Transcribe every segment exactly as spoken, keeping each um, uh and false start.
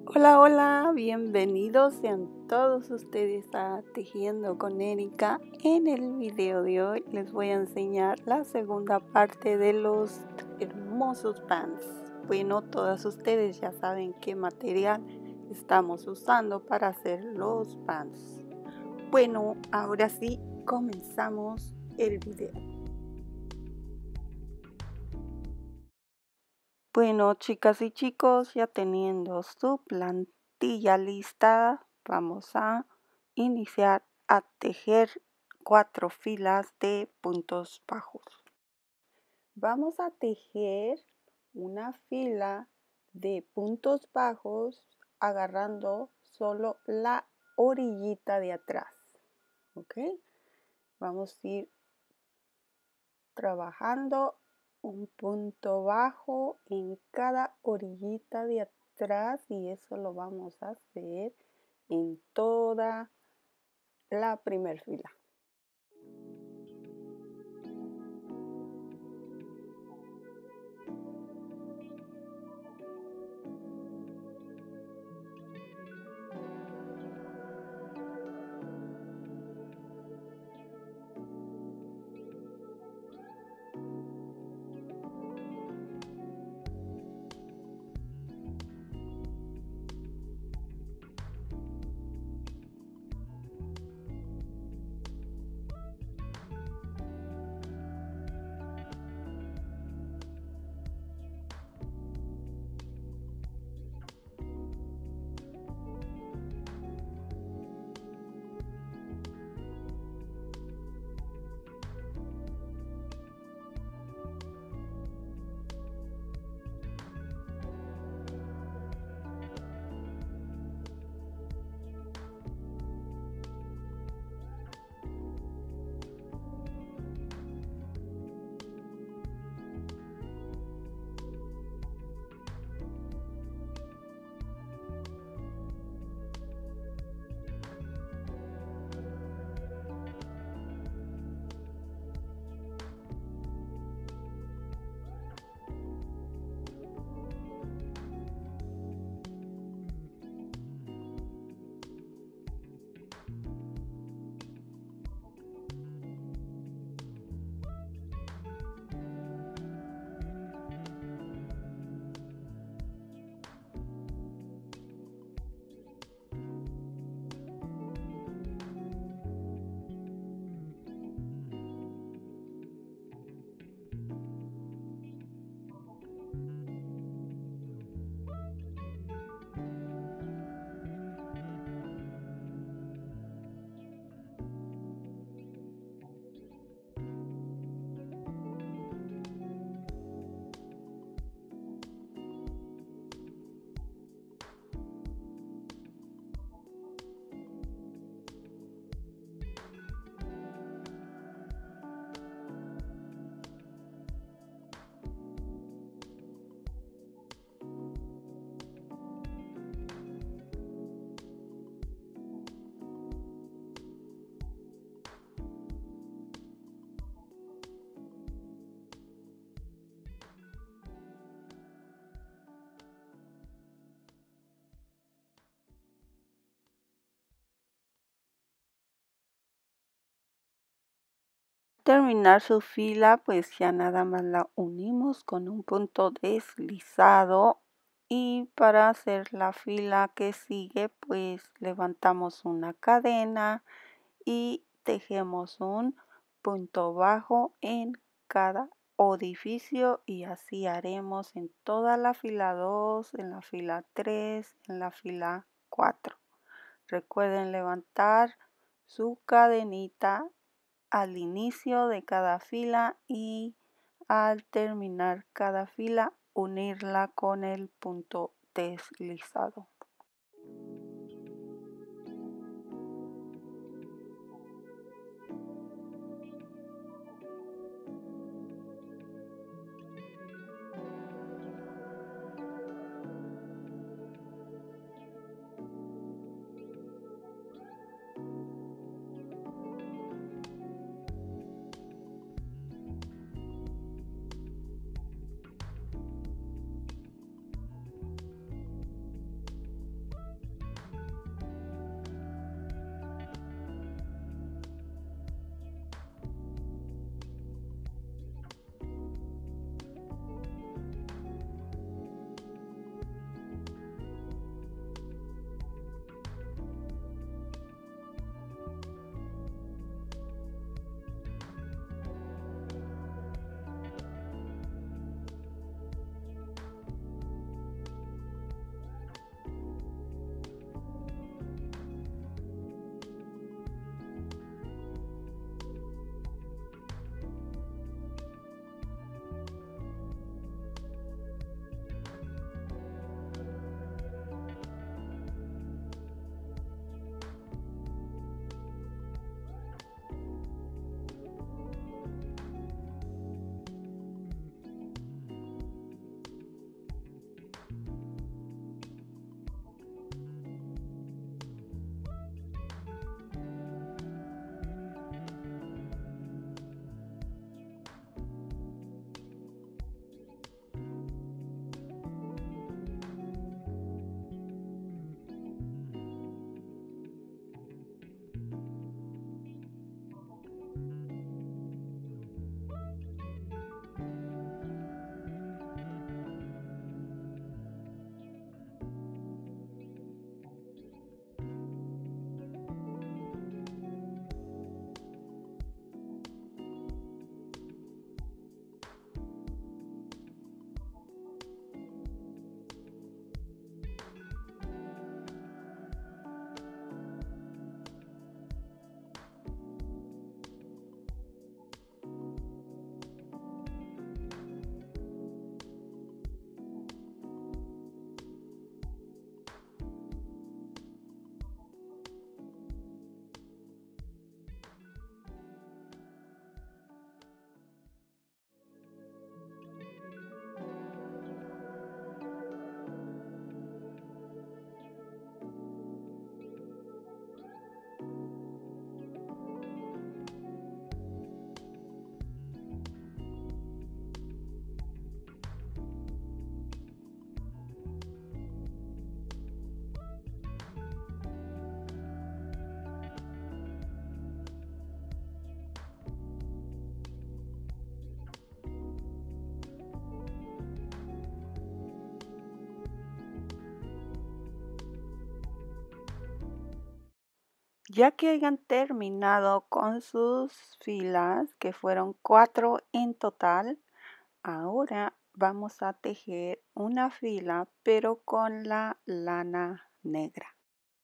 Hola, hola, bienvenidos sean todos ustedes a Tejiendo con Erika. En el video de hoy les voy a enseñar la segunda parte de los hermosos pants. Bueno, todas ustedes ya saben qué material estamos usando para hacer los pants. Bueno, ahora sí, comenzamos el video. Bueno, chicas y chicos, ya teniendo su plantilla lista, vamos a iniciar a tejer cuatro filas de puntos bajos. Vamos a tejer una fila de puntos bajos agarrando solo la orillita de atrás. ¿Ok? Vamos a ir trabajando un punto bajo en cada orillita de atrás y eso lo vamos a hacer en toda la primer fila. Terminar su fila, pues ya nada más la unimos con un punto deslizado y para hacer la fila que sigue, pues levantamos una cadena y tejemos un punto bajo en cada orificio y así haremos en toda la fila dos, en la fila tres, en la fila cuatro. Recuerden levantar su cadenita al inicio de cada fila y al terminar cada fila unirla con el punto deslizado. Ya que hayan terminado con sus filas, que fueron cuatro en total, ahora vamos a tejer una fila, pero con la lana negra.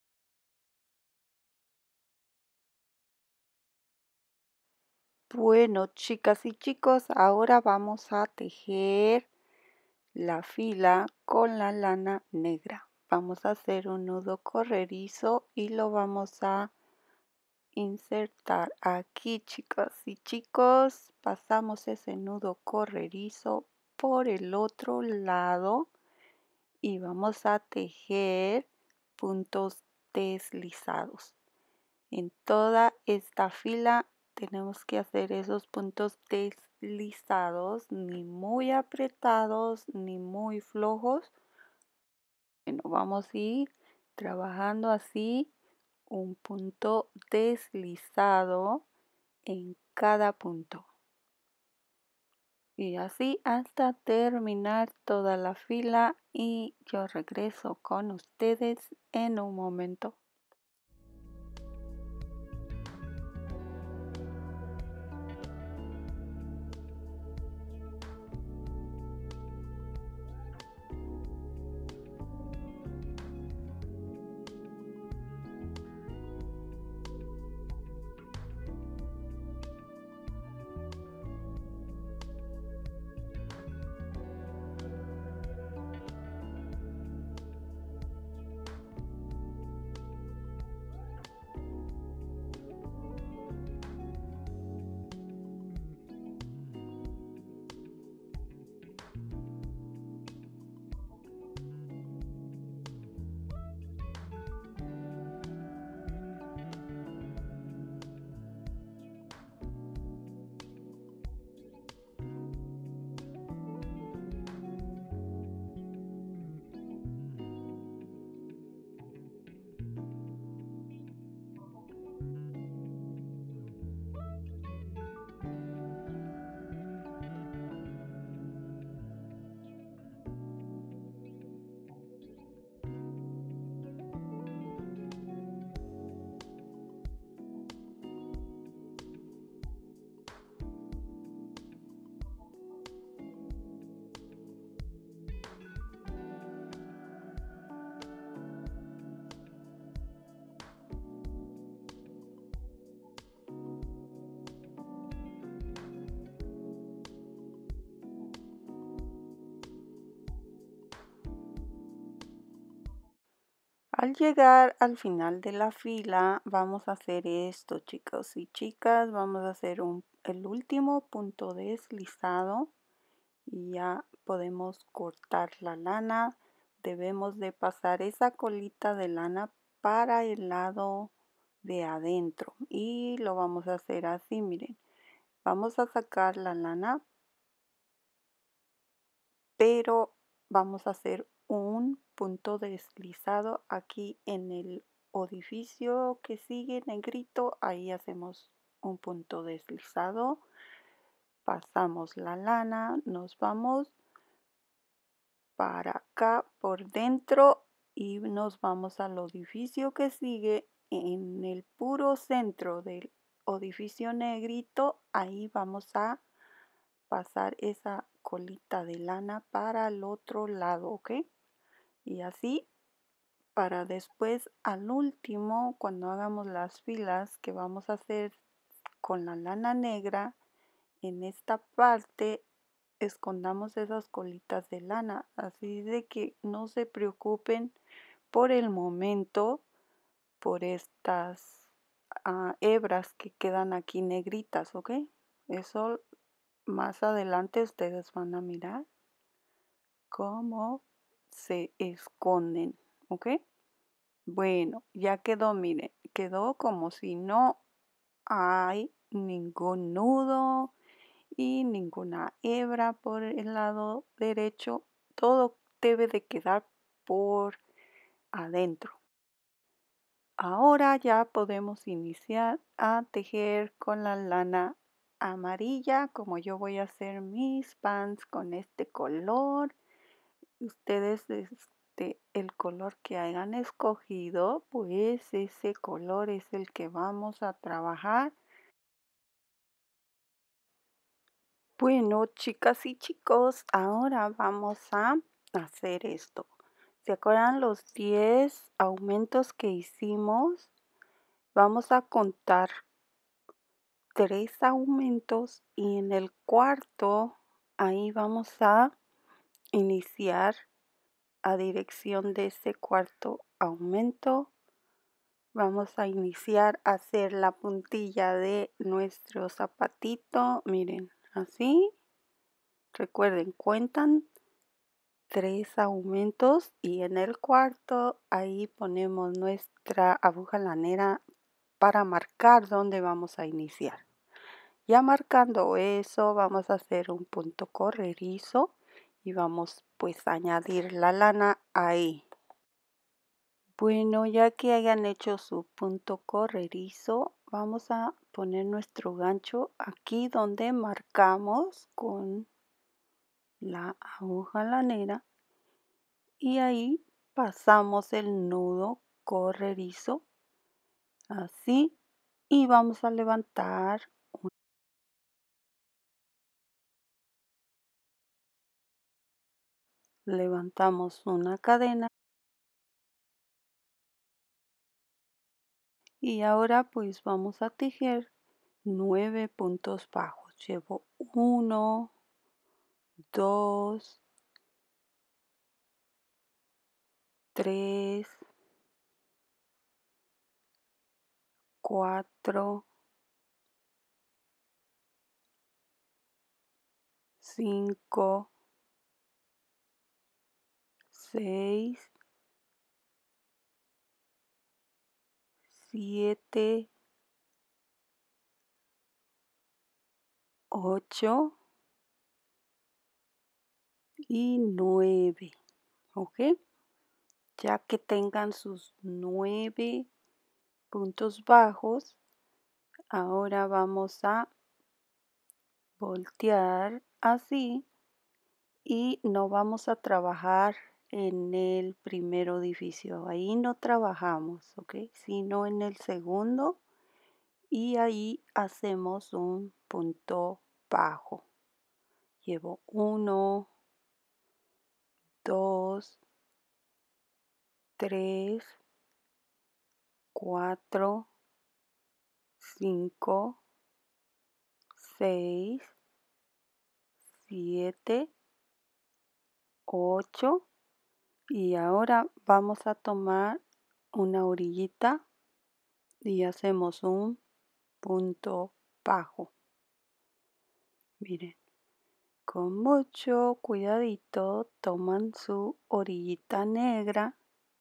Bueno, chicas y chicos, ahora vamos a tejer la fila con la lana negra. Vamos a hacer un nudo corredizo y lo vamos a insertar aquí, chicas y chicos. Pasamos ese nudo corredizo por el otro lado y vamos a tejer puntos deslizados. En toda esta fila tenemos que hacer esos puntos deslizados, ni muy apretados ni muy flojos. Bueno, vamos a ir trabajando así un punto deslizado en cada punto. Y así hasta terminar toda la fila y yo regreso con ustedes en un momento. Al llegar al final de la fila, vamos a hacer esto, chicos y chicas. Vamos a hacer un, el último punto deslizado y ya podemos cortar la lana. Debemos de pasar esa colita de lana para el lado de adentro y lo vamos a hacer así, miren. Vamos a sacar la lana, pero vamos a hacer un punto deslizado aquí en el orificio que sigue negrito. Ahí hacemos un punto deslizado, pasamos la lana, nos vamos para acá por dentro y nos vamos al orificio que sigue en el puro centro del orificio negrito. Ahí vamos a pasar esa colita de lana para el otro lado, ¿ok? Y así para después al último, cuando hagamos las filas que vamos a hacer con la lana negra, en esta parte escondamos esas colitas de lana, así de que no se preocupen por el momento por estas uh, hebras que quedan aquí negritas, ¿ok? Eso más adelante ustedes van a mirar cómo se esconden, ¿ok? Bueno, ya quedó, miren, quedó como si no hay ningún nudo y ninguna hebra por el lado derecho. Todo debe de quedar por adentro. Ahora ya podemos iniciar a tejer con la lana amarilla, como yo voy a hacer mis pants con este color. Ustedes importe el color que hayan escogido, pues ese color es el que vamos a trabajar. Bueno, chicas y chicos, ahora vamos a hacer esto. ¿Se acuerdan los diez aumentos que hicimos? Vamos a contar tres aumentos y en el cuarto, ahí vamos a iniciar a dirección de ese cuarto aumento. Vamos a iniciar a hacer la puntilla de nuestro zapatito. Miren, así. Recuerden, cuentan tres aumentos y en el cuarto ahí ponemos nuestra aguja lanera para marcar dónde vamos a iniciar. Ya marcando eso, vamos a hacer un punto corredizo y vamos pues a añadir la lana ahí. Bueno, ya que hayan hecho su punto corredizo, vamos a poner nuestro gancho aquí donde marcamos con la aguja lanera y ahí pasamos el nudo corredizo así y vamos a levantar un levantamos una cadena y ahora pues vamos a tejer nueve puntos bajos. Llevo uno, dos, tres, cuatro, cinco, seis, siete, ocho y nueve. ¿Ok? Ya que tengan sus nueve puntos bajos, ahora vamos a voltear así y no vamos a trabajar en el primer edificio. Ahí no trabajamos, ¿ok? Sino en el segundo y ahí hacemos un punto bajo. Llevo uno, dos, tres, cuatro, cinco, seis, siete, ocho y ahora vamos a tomar una orillita y hacemos un punto bajo. Miren, con mucho cuidadito toman su orillita negra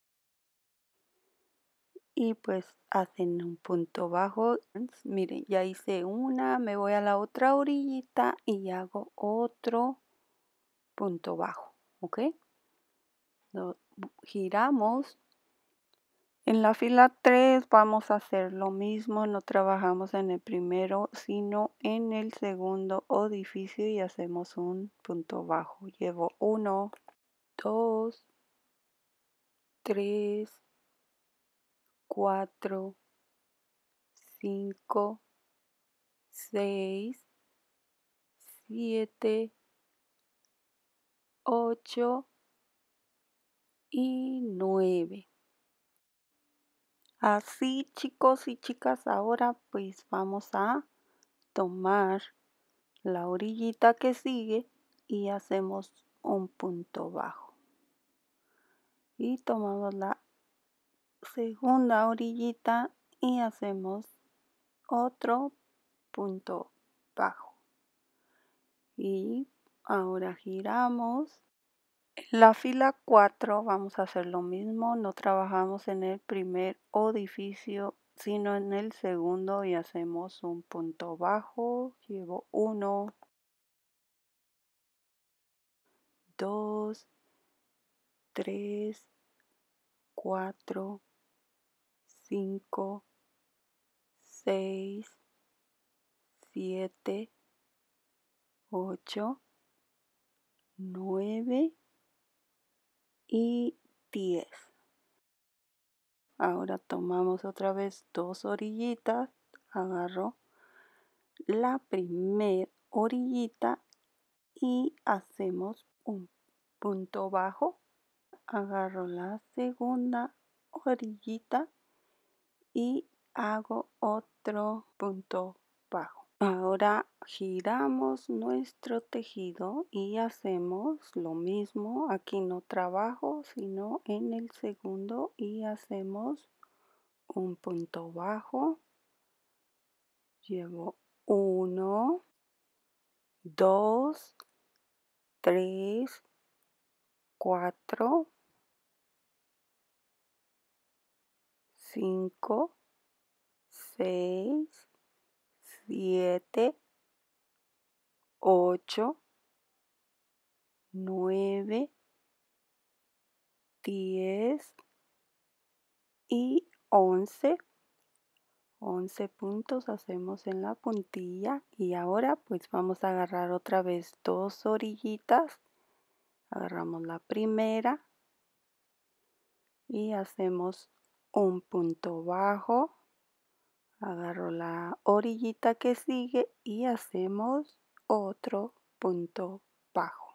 y pues hacen un punto bajo. Miren, ya hice una, me voy a la otra orillita y hago otro punto bajo, ¿ok? Lo giramos. En la fila tres vamos a hacer lo mismo, no trabajamos en el primero, sino en el segundo orificio y hacemos un punto bajo. Llevo uno, dos, tres, cuatro, cinco, seis, siete, ocho y nueve. Así, chicos y chicas, ahora pues vamos a tomar la orillita que sigue y hacemos un punto bajo. Y tomamos la segunda orillita y hacemos otro punto bajo. Y ahora giramos. En la fila cuatro vamos a hacer lo mismo, no trabajamos en el primer orificio, sino en el segundo y hacemos un punto bajo. Llevo uno, dos, tres, cuatro, cinco, seis, siete, ocho, nueve y diez. Ahora tomamos otra vez dos orillitas, agarro la primer orillita y hacemos un punto bajo. Agarro la segunda orillita y hago otro punto bajo. Ahora giramos nuestro tejido y hacemos lo mismo. Aquí no trabajo, sino en el segundo y hacemos un punto bajo. Llevo uno, dos, tres, cuatro, cinco, seis, siete, ocho, nueve, diez y once. once puntos hacemos en la puntilla y ahora pues vamos a agarrar otra vez dos orillitas. Agarramos la primera y hacemos un punto bajo. Agarro la orillita que sigue y hacemos otro punto bajo.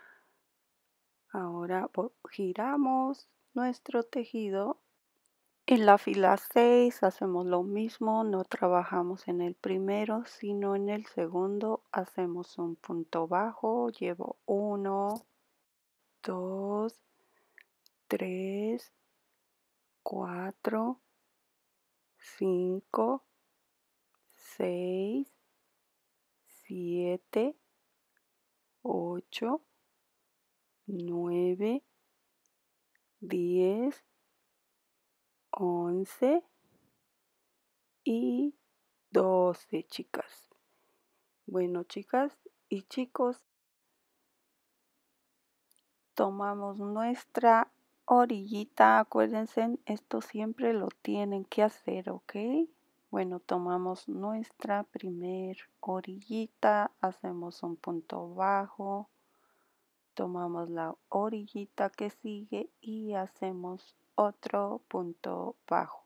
Ahora giramos nuestro tejido. En la fila seis hacemos lo mismo, no trabajamos en el primero, sino en el segundo. Hacemos un punto bajo, llevo uno, dos, tres, cuatro, cinco, seis, siete, ocho, nueve, diez, once y doce, chicas. Bueno, chicas y chicos, tomamos nuestra orillita. Acuérdense, esto siempre lo tienen que hacer, ¿ok? Bueno, tomamos nuestra primer orillita, hacemos un punto bajo. Tomamos la orillita que sigue y hacemos otro punto bajo.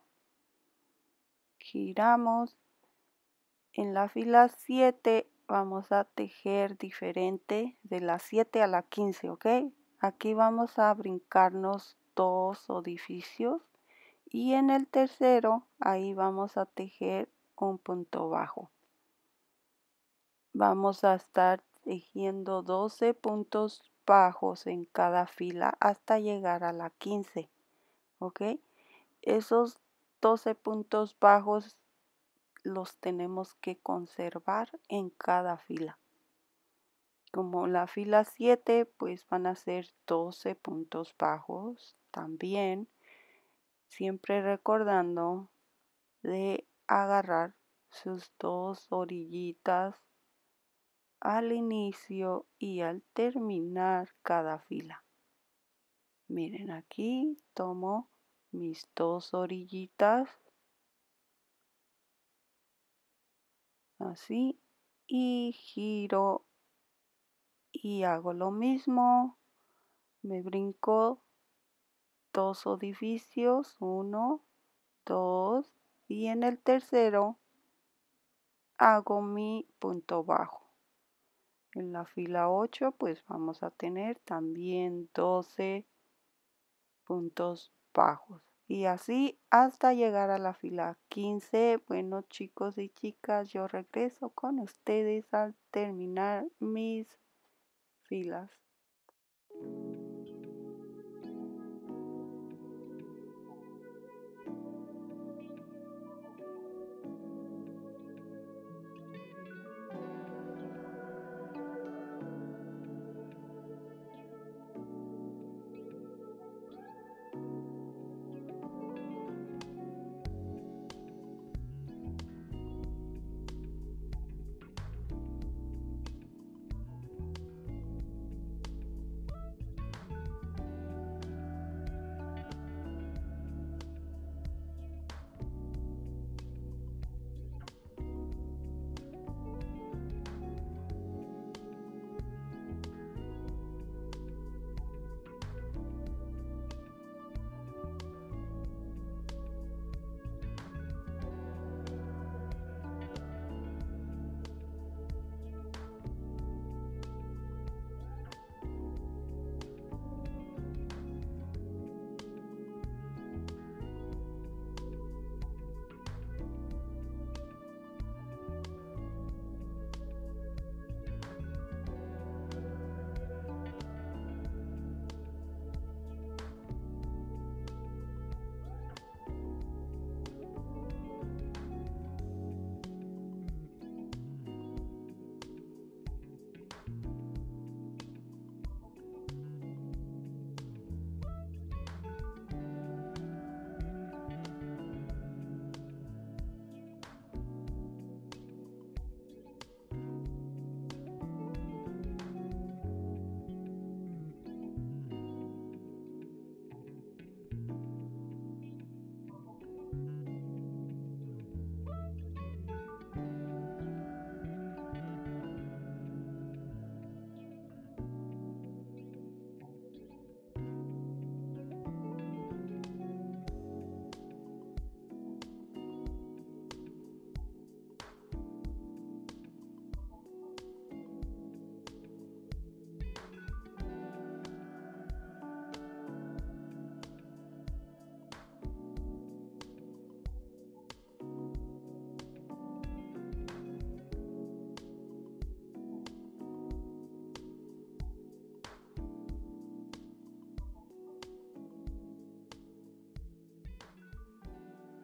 Giramos. En la fila siete vamos a tejer diferente de la siete a la quince, ¿ok? Aquí vamos a brincarnos dos orificios y en el tercero ahí vamos a tejer un punto bajo. Vamos a estar tejiendo doce puntos bajos en cada fila hasta llegar a la quince, ¿ok? Esos doce puntos bajos los tenemos que conservar en cada fila. Como la fila siete, pues van a ser doce puntos bajos también, siempre recordando de agarrar sus dos orillitas al inicio y al terminar cada fila. Miren, aquí tomo mis dos orillitas, así, y giro y hago lo mismo. Me brinco dos orificios, uno, dos, y en el tercero hago mi punto bajo. En la fila ocho pues vamos a tener también doce puntos bajos y así hasta llegar a la fila quince. Bueno, chicos y chicas, yo regreso con ustedes al terminar mis filas.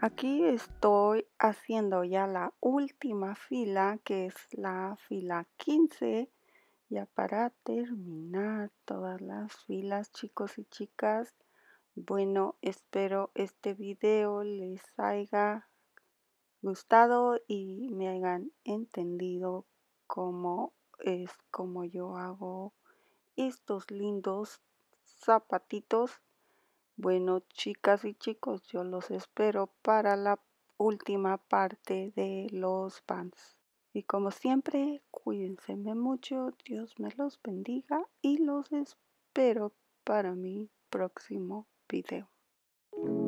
Aquí estoy haciendo ya la última fila, que es la fila quince, ya para terminar todas las filas, chicos y chicas. Bueno, espero este video les haya gustado y me hayan entendido cómo es como yo hago estos lindos zapatitos. Bueno, chicas y chicos, yo los espero para la última parte de los pants. Y como siempre, cuídense mucho, Dios me los bendiga y los espero para mi próximo video.